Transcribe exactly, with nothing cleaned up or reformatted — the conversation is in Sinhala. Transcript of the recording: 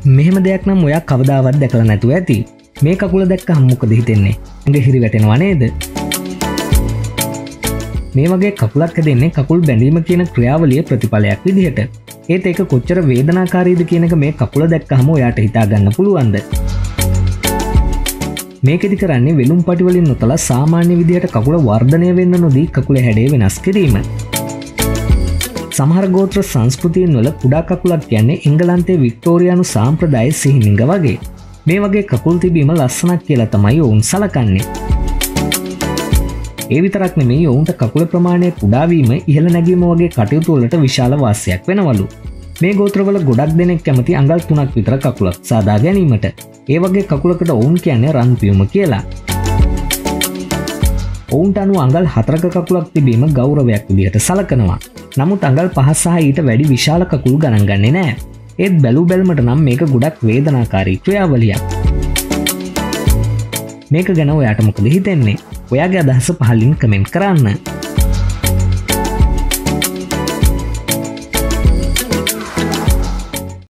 මෙහෙම දෙයක් නම් ඔයා කවදාවත් දැකලා නැතුව ඇති. මේ කකුල දැක්කම මොකද හිතෙන්නේ? ඇඟ හිරි වැටෙනවා නේද? මේ වගේ කකුලක් හැදෙන්නේ කකුල් බැඳීම කියන ක්‍රියාවලියේ ප්‍රතිඵලයක් විදිහට. ඒත් ඒක කොච්චර වේදනාකාරීද කියන එක මේ කකුල දැක්කම ඔයාට හිතා ගන්න පුළුවන්ද? මේකෙදි කරන්නේ වෙලුම් පටි වලින් නොතලා සාමාන්‍ය විදිහට කකුල වර්ධනය වෙන්න නොදී කකුලේ හැඩය වෙනස් කිරීම. සමහර ගෝත්‍ර සංස්කෘතියන් වල කුඩා කකුලක් කියන්නේ එංගලන්තයේ වික්ටෝරියානු සාම්ප්‍රදායේ සිහිමිංග වගේ. මේ වගේ කකුල් තිබීම ලස්සනක් කියලා තමයි ඔවුන් සලකන්නේ. ඒ විතරක් නෙමෙයි ඔවුන්ට කකුල ප්‍රමාණය කුඩා වීම ඉහළ නැගීම වගේ කටයුතු වලට විශාල වාසියක් වෙනවලු. මේ ගෝත්‍රවල ගොඩක් දෙනෙක් කැමති අඟල් තුනක් විතර කකුලක් සාදා ගැනීමට. ඒ වගේ කකුලකට ඔවුන් කියන්නේ රන් පියුම කියලා. ඔවුන්ට අනුව අඟල් හතරක කකුලක් තිබීම ගෞරවයක් විදිහට සලකනවා. නමුත් අඟල් පහ සහ ඊට වැඩි විශාල කකුල් ගණන් ගන්නේ නැහැ. ඒත් බැලු බැලමට නම් මේක ගොඩක් වේදනාකාරී ක්‍රියාවලියක්. මේක ගැන ඔයාට මොකද හිතෙන්නේ? ඔයාගේ අදහස පහලින් කමෙන්ට් කරන්න.